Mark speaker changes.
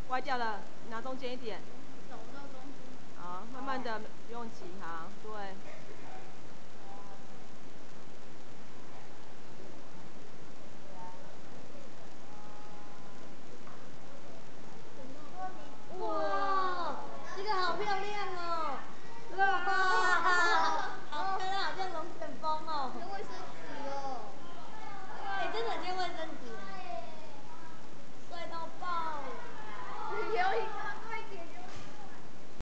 Speaker 1: 歪掉了，拿中间一点。
Speaker 2: 手到中间。
Speaker 1: 好，慢慢的不用急，好，对。